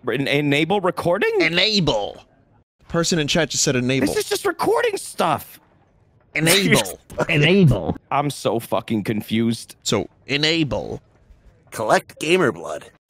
Enable recording? Enable. Person in chat just said enable. This is just recording stuff. Enable. Enable. I'm so fucking confused. So enable. Collect gamer blood.